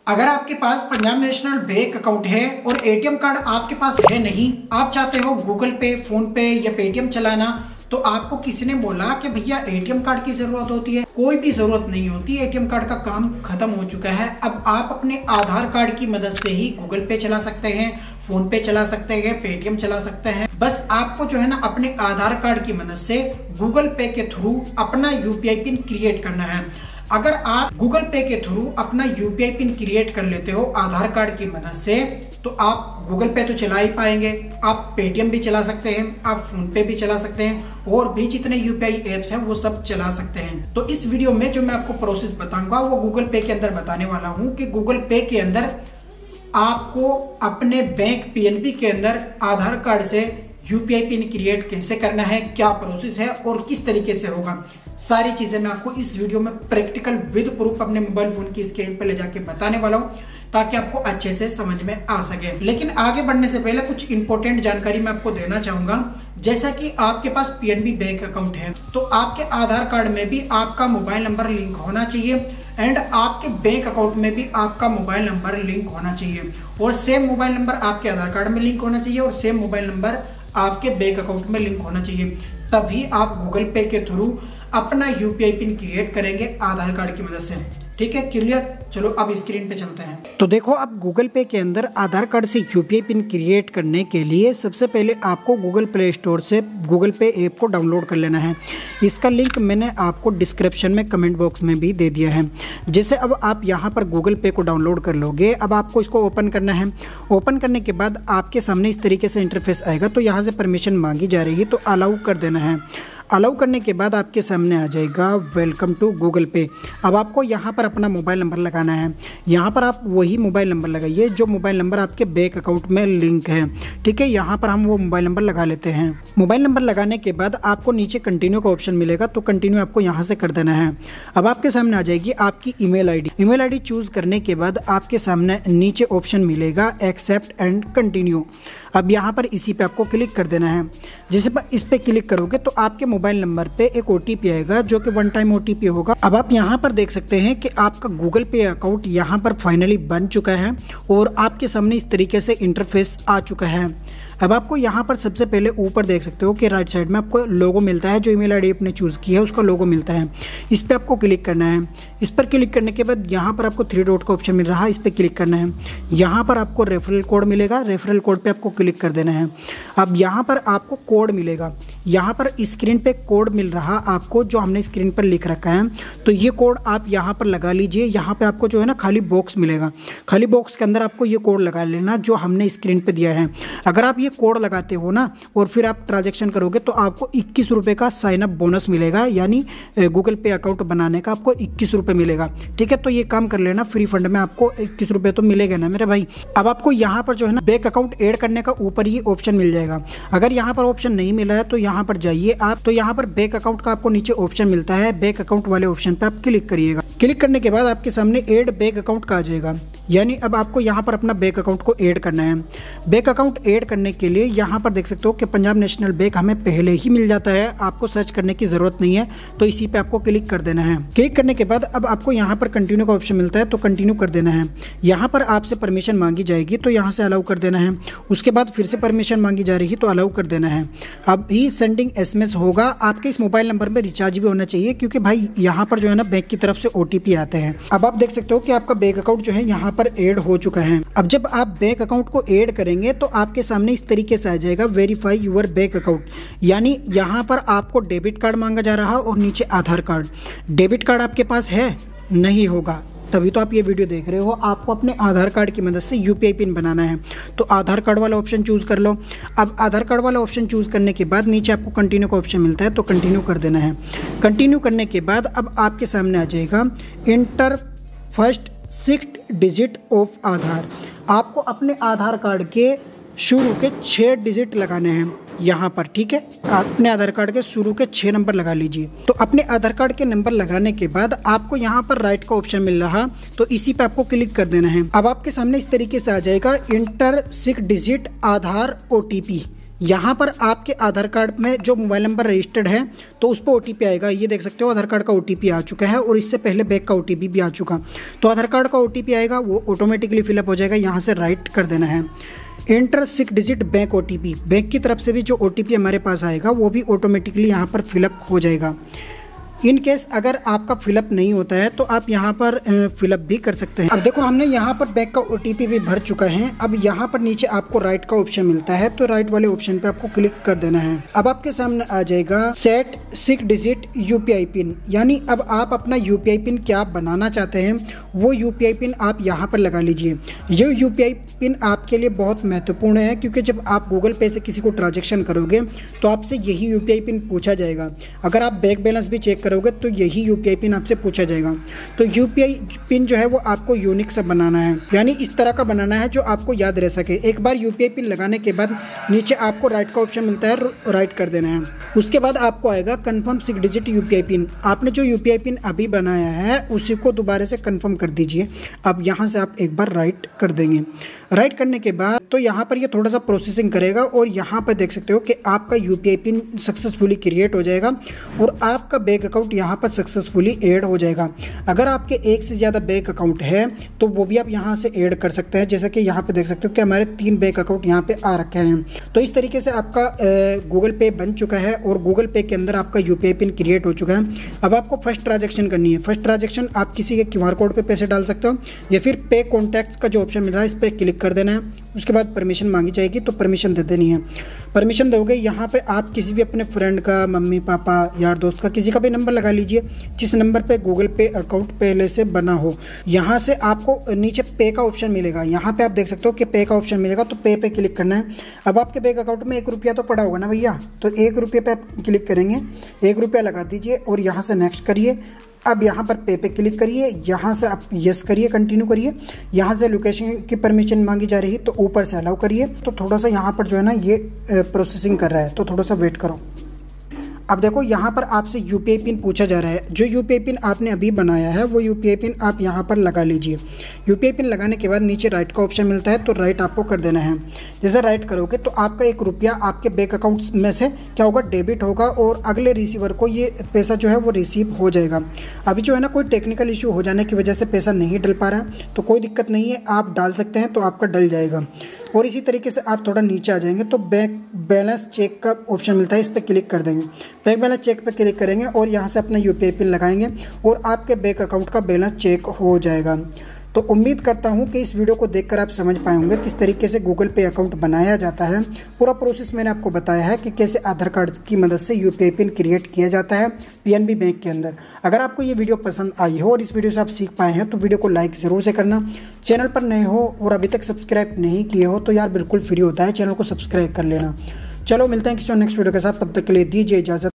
अगर आपके पास पंजाब नेशनल बैंक अकाउंट है और एटीएम कार्ड आपके पास है नहीं, आप चाहते हो गूगल पे, फोन पे या पेटीएम चलाना, तो आपको किसी ने बोला कि भैया एटीएम कार्ड की जरूरत होती है। कोई भी जरूरत नहीं होती, एटीएम कार्ड का काम खत्म हो चुका है। अब आप अपने आधार कार्ड की मदद से ही गूगल पे चला सकते हैं, फोन पे चला सकते हैं, पेटीएम चला सकते हैं। बस आपको जो है ना अपने आधार कार्ड की मदद से गूगल पे के थ्रू अपना यूपीआई पिन क्रिएट करना है। अगर आप गूगल पे के थ्रू अपना यूपीआई पिन क्रिएट कर लेते हो आधार कार्ड की मदद से, तो आप गूगल पे तो चला ही पाएंगे, आप पेटीएम भी चला सकते हैं, आप फोन पे भी चला सकते हैं, और भी जितने यूपीआई एप्स हैं वो सब चला सकते हैं। तो इस वीडियो में जो मैं आपको प्रोसेस बताऊंगा वो गूगल पे के अंदर बताने वाला हूं कि गूगल पे के अंदर आपको अपने बैंक पीएनबी के अंदर आधार कार्ड से यूपीआई पिन क्रिएट कैसे करना है, क्या प्रोसेस है और किस तरीके से होगा। सारी चीजें मैं आपको इस वीडियो में प्रैक्टिकल विद प्रूफ अपने मोबाइल फोन की स्क्रीन पर ले जाके बताने वाला हूं, ताकि आपको अच्छे से समझ में आ सके। लेकिन आगे बढ़ने से पहले कुछ इंपॉर्टेंट जानकारी मैं आपको देना चाहूंगा। जैसा कि आपके पास पीएनबी बैंक अकाउंट है, तो आपके आधार कार्ड में भी आपका मोबाइल नंबर लिंक होना चाहिए एंड आपके बैंक अकाउंट में भी आपका मोबाइल नंबर लिंक होना चाहिए, और सेम मोबाइल नंबर आपके आधार कार्ड में लिंक होना चाहिए और सेम मोबाइल नंबर आपके बैंक अकाउंट में लिंक होना चाहिए। तभी आप गूगल पे के थ्रू अपना यूपीआई पिन क्रिएट करेंगे आधार कार्ड की मदद से। ठीक है, क्लियर? चलो अब स्क्रीन पे चलते हैं। तो देखो, अब गूगल पे के अंदर आधार कार्ड से यूपीआई पिन क्रिएट करने के लिए सबसे पहले आपको गूगल प्ले स्टोर से गूगल पे ऐप को डाउनलोड कर लेना है। इसका लिंक मैंने आपको डिस्क्रिप्शन में कमेंट बॉक्स में भी दे दिया है। जैसे अब आप यहाँ पर गूगल पे को डाउनलोड कर लोगे, अब आपको इसको ओपन करना है। ओपन करने के बाद आपके सामने इस तरीके से इंटरफेस आएगा। तो यहाँ से परमिशन मांगी जा रही है, तो अलाउ कर देना है। अलाउ करने के बाद आपके सामने आ जाएगा वेलकम टू गूगल पे। अब आपको यहाँ पर अपना मोबाइल नंबर लगाना है। यहाँ पर आप वही मोबाइल नंबर लगाइए जो मोबाइल नंबर आपके बैंक अकाउंट में लिंक है। ठीक है, यहाँ पर हम वो मोबाइल नंबर लगा लेते हैं। मोबाइल नंबर लगाने के बाद आपको नीचे कंटिन्यू का ऑप्शन मिलेगा, तो कंटिन्यू आपको यहाँ से कर देना है। अब आपके सामने आ जाएगी आपकी email ID. Email ID choose करने के बाद आपके सामने नीचे ऑप्शन मिलेगा एक्सेप्ट एंड कंटिन्यू। अब यहाँ पर इसी पे आपको क्लिक कर देना है। जैसे इस पे क्लिक करोगे तो आपके मोबाइल नंबर पे एक ओटीपी आएगा, जो कि वन टाइम ओटीपी होगा। अब आप यहाँ पर देख सकते हैं कि आपका गूगल पे अकाउंट यहाँ पर फाइनली बन चुका है और आपके सामने इस तरीके से इंटरफेस आ चुका है। अब आपको यहाँ पर सबसे पहले ऊपर देख सकते हो कि राइट साइड में आपको लोगो मिलता है, जो ईमेल आईडी आपने चूज की है उसका लोगो मिलता है। इस पर आपको क्लिक करना है। इस पर क्लिक करने के बाद यहाँ पर आपको 3 डॉट का ऑप्शन मिल रहा है, इस पर क्लिक करना है। यहाँ पर आपको रेफरल कोड मिलेगा, रेफरल कोड पे आपको क्लिक कर देना है। अब यहाँ पर आपको कोड मिलेगा, यहाँ पर स्क्रीन पे कोड मिल रहा आपको, जो हमने स्क्रीन पर लिख रखा है। तो ये कोड आप यहाँ पर लगा लीजिए। यहाँ पे आपको जो है ना खाली बॉक्स मिलेगा, खाली बॉक्स के अंदर आपको ये कोड लगा लेना जो हमने स्क्रीन पे दिया है। अगर आप ये कोड लगाते हो ना और फिर आप ट्रांजैक्शन करोगे तो आपको 21 रुपये का साइन अप बोनस मिलेगा, यानी गूगल पे अकाउंट बनाने का आपको 21 रुपये मिलेगा। ठीक है, तो ये काम कर लेना, फ्री फंड में आपको 21 रुपये तो मिलेगा ना मेरे भाई। अब आपको यहाँ पर जो है ना बैंक अकाउंट ऐड करने का ऊपर ही ऑप्शन मिल जाएगा। अगर यहाँ पर ऑप्शन नहीं मिला है तो यहाँ पर जाइए आप, तो यहाँ पर बैंक अकाउंट का आपको नीचे ऑप्शन मिलता है, बैंक अकाउंट वाले ऑप्शन पे आप क्लिक करिएगा। क्लिक करने के बाद आपके सामने ऐड बैंक अकाउंट का आ जाएगा, यानी अब आपको यहाँ पर अपना बैंक अकाउंट को ऐड करना है। बैंक अकाउंट ऐड करने के लिए यहाँ पर देख सकते हो कि पंजाब नेशनल बैंक हमें पहले ही मिल जाता है, आपको सर्च करने की जरूरत नहीं है। तो इसी पे आपको क्लिक कर देना है। क्लिक करने के बाद अब आपको यहाँ पर कंटिन्यू का ऑप्शन मिलता है, तो कंटिन्यू कर देना है। यहाँ पर आपसे परमिशन मांगी जाएगी, तो यहाँ से अलाउ कर देना है। उसके बाद फिर से परमिशन मांगी जा रही है, तो अलाउ कर देना है। अब ही सेंडिंग SMS होगा। आपके इस मोबाइल नंबर में रिचार्ज भी होना चाहिए, क्योंकि भाई यहाँ पर जो है ना बैंक की तरफ से OTP आते हैं। अब आप देख सकते हो कि आपका बैंक अकाउंट जो है यहाँ पर ऐड हो चुका है। अब जब आप बैंक अकाउंट को ऐड करेंगे तो आपके सामने इस तरीके से आ जाएगा वेरीफाई यूर बैंक अकाउंट, यानी यहाँ पर आपको डेबिट कार्ड मांगा जा रहा है और नीचे आधार कार्ड। डेबिट कार्ड आपके पास है? नहीं होगा, तभी तो आप ये वीडियो देख रहे हो। आपको अपने आधार कार्ड की मदद से यूपीआई पिन बनाना है, तो आधार कार्ड वाला ऑप्शन चूज कर लो। अब आधार कार्ड वाला ऑप्शन चूज करने के बाद नीचे आपको कंटिन्यू का ऑप्शन मिलता है, तो कंटिन्यू कर देना है। कंटिन्यू करने के बाद अब आपके सामने आ जाएगा enter first 6 digit of Aadhaar. आपको अपने आधार कार्ड के शुरू के 6 डिजिट लगाने हैं यहाँ पर। ठीक है, अपने आधार कार्ड के शुरू के 6 नंबर लगा लीजिए। तो अपने आधार कार्ड के नंबर लगाने के बाद आपको यहाँ पर राइट का ऑप्शन मिल रहा, तो इसी पे आपको क्लिक कर देना है। अब आपके सामने इस तरीके से आ जाएगा इंटर 6 डिजिट आधार OTP। यहाँ पर आपके आधार कार्ड में जो मोबाइल नंबर रजिस्टर्ड है तो उस पर OTP आएगा। ये देख सकते हो आधार कार्ड का OTP आ चुका है और इससे पहले बैंक का OTP भी आ चुका। तो आधार कार्ड का OTP आएगा, वो ऑटोमेटिकली फिलअप हो जाएगा। यहाँ से राइट कर देना है enter 6 digit bank OTP। Bank की तरफ से भी जो OTP हमारे पास आएगा वो भी ऑटोमेटिकली यहाँ पर फिलअप हो जाएगा। इन केस अगर आपका फिलअप नहीं होता है तो आप यहाँ पर फिलअप भी कर सकते हैं। अब देखो हमने यहाँ पर बैंक का OTP भी भर चुका है। अब यहाँ पर नीचे आपको राइट का ऑप्शन मिलता है तो राइट वाले ऑप्शन पे आपको क्लिक कर देना है। अब आपके सामने आ जाएगा सेट 6 डिजिट UPI पिन, यानी अब आप अपना UPI पिन क्या बनाना चाहते हैं वो UPI पिन आप यहाँ पर लगा लीजिए। ये UPI पिन आपके लिए बहुत महत्वपूर्ण है क्योंकि जब आप गूगल पे से किसी को ट्रांजेक्शन करोगे तो आपसे यही UPI पिन पूछा जाएगा। अगर आप बैंक बैलेंस भी चेक करोगे तो यही UPI पिन आपसे पूछा जाएगा। तो UPI पिन जो है वो आपको यूनिक सा बनाना है, यानी इस तरह का बनाना है जो आपको याद रह सके। एक बार UPI पिन लगाने के बाद नीचे आपको राइट का ऑप्शन मिलता है, राइट कर देना है। उसके बाद आपको आएगा कंफर्म 6 डिजिट UPI पिन। आपने जो UPI पिन अभी बनाया है उसी को दोबारा से कंफर्म कर दीजिए। अब यहाँ से आप एक बार राइट कर देंगे। राइट करने के बाद तो यहाँ पर ये थोड़ा सा प्रोसेसिंग करेगा और यहाँ पर देख सकते हो कि आपका UPI पिन सक्सेसफुली क्रिएट हो जाएगा और आपका बैंक अकाउंट यहाँ पर सक्सेसफुली ऐड हो जाएगा। अगर आपके एक से ज़्यादा बैंक अकाउंट है तो वो भी आप यहाँ से ऐड कर सकते हैं। जैसे कि यहाँ पे देख सकते हो कि हमारे 3 बैंक अकाउंट यहाँ पे आ रखे हैं। तो इस तरीके से आपका गूगल पे बन चुका है और गूगल पे के अंदर आपका UPI पिन क्रिएट हो चुका है। अब आपको फर्स्ट ट्रांजेक्शन करनी है। फर्स्ट ट्रांजेक्शन आप किसी के QR कोड पे पैसे डाल सकते हो या फिर पे कॉन्टैक्ट्स का जो ऑप्शन मिल रहा है इस पर क्लिक कर देना है। उसके बाद परमिशन मांगी जाएगी तो परमिशन दे देनी है। परमिशन दोगे यहाँ पे आप किसी भी अपने फ्रेंड का, मम्मी पापा, यार दोस्त का, किसी का भी नंबर लगा लीजिए जिस नंबर पे गूगल पे अकाउंट पहले से बना हो। यहाँ से आपको नीचे पे का ऑप्शन मिलेगा। यहाँ पे आप देख सकते हो कि पे का ऑप्शन मिलेगा तो पे क्लिक करना है। अब आपके बैंक अकाउंट में 1 रुपया तो पड़ा होगा ना भैया, तो 1 रुपये पे आप क्लिक करेंगे। 1 रुपया लगा दीजिए और यहाँ से नेक्स्ट करिए। अब यहाँ पर पे क्लिक करिए, यहाँ से आप यस करिए, कंटिन्यू करिए। यहाँ से लोकेशन की परमिशन मांगी जा रही है तो ऊपर से अलाउ करिए। तो थोड़ा सा यहाँ पर जो है ना ये प्रोसेसिंग कर रहा है तो थोड़ा सा वेट करो। अब देखो यहाँ पर आपसे UPI पिन पूछा जा रहा है। जो UPI पिन आपने अभी बनाया है वो UPI पिन आप यहाँ पर लगा लीजिए। UPI पिन लगाने के बाद नीचे राइट का ऑप्शन मिलता है तो राइट आपको कर देना है। जैसे राइट करोगे तो आपका 1 रुपया आपके बैंक अकाउंट में से क्या होगा, डेबिट होगा और अगले रिसीवर को ये पैसा जो है वो रिसीव हो जाएगा। अभी जो है ना कोई टेक्निकल इशू हो जाने की वजह से पैसा नहीं डल पा रहा है तो कोई दिक्कत नहीं है, आप डाल सकते हैं तो आपका डल जाएगा। और इसी तरीके से आप थोड़ा नीचे आ जाएंगे तो बैंक बैलेंस चेक का ऑप्शन मिलता है, इस पर क्लिक कर देंगे। बैंक बैलेंस चेक पर क्लिक करेंगे और यहाँ से अपना UPI पिन लगाएंगे और आपके बैंक अकाउंट का बैलेंस चेक हो जाएगा। तो उम्मीद करता हूँ कि इस वीडियो को देखकर आप समझ पाए होंगे किस तरीके से गूगल पे अकाउंट बनाया जाता है। पूरा प्रोसेस मैंने आपको बताया है कि कैसे आधार कार्ड की मदद से UPI पिन क्रिएट किया जाता है PNB बैंक के अंदर। अगर आपको ये वीडियो पसंद आई हो और इस वीडियो से आप सीख पाए हैं तो वीडियो को लाइक ज़रूर से करना। चैनल पर नए हो और अभी तक सब्सक्राइब नहीं किए हो तो यार बिल्कुल फ्री होता है, चैनल को सब्सक्राइब कर लेना। चलो मिलते हैं किसी नेक्स्ट वीडियो के साथ, तब तक के लिए दीजिए इजाज़त।